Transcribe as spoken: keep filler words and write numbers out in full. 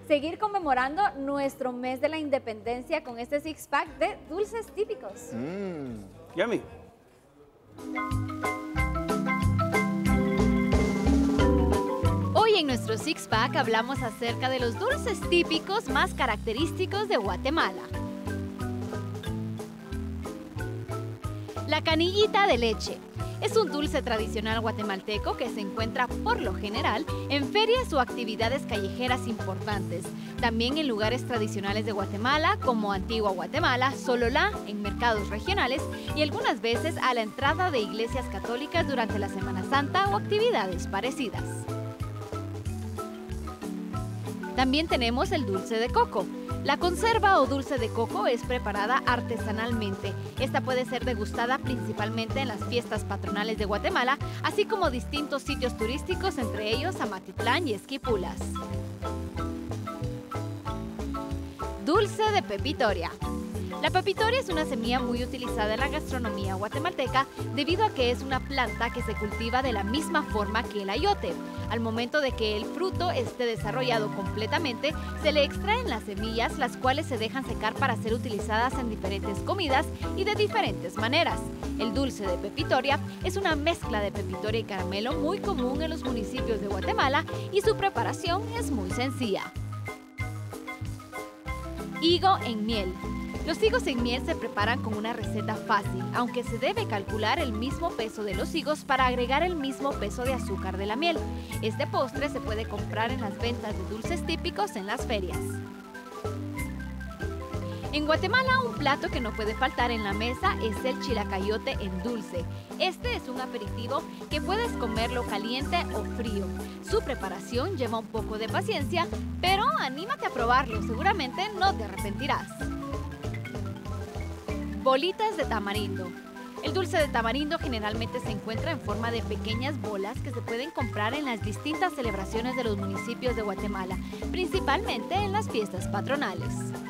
seguir conmemorando nuestro mes de la independencia con este six pack de dulces típicos. Mmm, yummy. Hoy en nuestro six pack hablamos acerca de los dulces típicos más característicos de Guatemala. La canillita de leche es un dulce tradicional guatemalteco que se encuentra por lo general en ferias o actividades callejeras importantes, también en lugares tradicionales de Guatemala como Antigua Guatemala, Sololá, en mercados regionales y algunas veces a la entrada de iglesias católicas durante la Semana Santa o actividades parecidas. También tenemos el dulce de coco. La conserva o dulce de coco es preparada artesanalmente. Esta puede ser degustada principalmente en las fiestas patronales de Guatemala, así como distintos sitios turísticos, entre ellos Amatitlán y Esquipulas. Dulce de pepitoria. La pepitoria es una semilla muy utilizada en la gastronomía guatemalteca debido a que es una planta que se cultiva de la misma forma que el ayote. Al momento de que el fruto esté desarrollado completamente, se le extraen las semillas, las cuales se dejan secar para ser utilizadas en diferentes comidas y de diferentes maneras. El dulce de pepitoria es una mezcla de pepitoria y caramelo muy común en los municipios de Guatemala y su preparación es muy sencilla. Higo en miel. Los higos en miel se preparan con una receta fácil, aunque se debe calcular el mismo peso de los higos para agregar el mismo peso de azúcar de la miel. Este postre se puede comprar en las ventas de dulces típicos en las ferias. En Guatemala, un plato que no puede faltar en la mesa es el chilacayote en dulce. Este es un aperitivo que puedes comerlo caliente o frío. Su preparación lleva un poco de paciencia, pero anímate a probarlo, seguramente no te arrepentirás. Bolitas de tamarindo. El dulce de tamarindo generalmente se encuentra en forma de pequeñas bolas que se pueden comprar en las distintas celebraciones de los municipios de Guatemala, principalmente en las fiestas patronales.